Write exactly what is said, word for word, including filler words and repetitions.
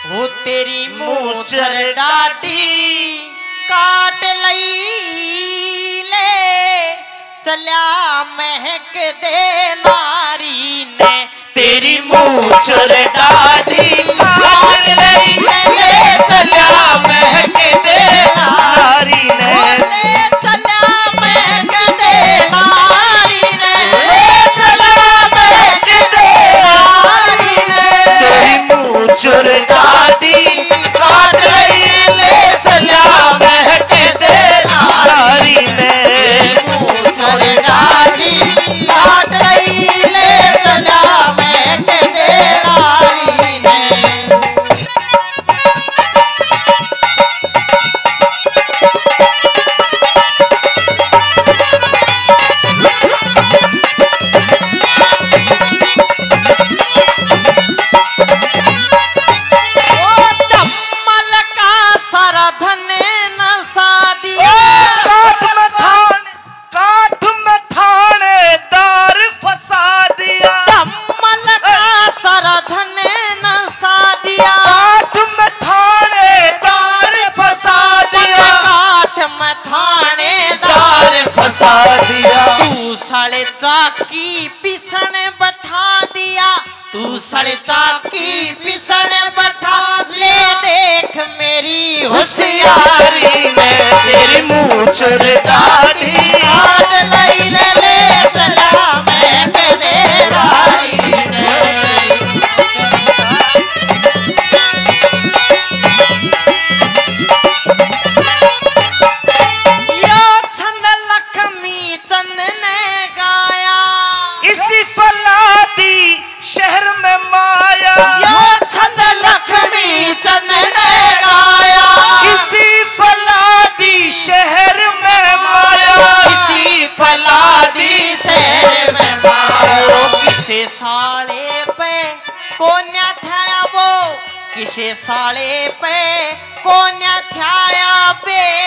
हो तेरी मूचर डाडी काट लई ले चल्या महक दे नारी ने तेरी मूचर डाडी काट लई ले चल्या महक दे नारी ने चल्या महक दे नारी ने चल्या महक दे नारी ने तेरी मूचर डाडी काट लई ले चल्या महक दे नारी ने मूचर डाडी काट लई ले चल्या महक दे नारी ने तू साले चाकी पिसण बैठा दिया तू साले चाकी पिसण बैठा ले देख मेरी होशियारी में तेरी मूचर डाडी काट लई ले ले चला महक दे नारी शहर में माया यो छंद लक्ष्मी चंद ने गाया इसी फलादी शहर में माया इसी फलादी शहर में माया किसे साले पे कोन्या थाया वो किसे साले पे कोन्या थाया पे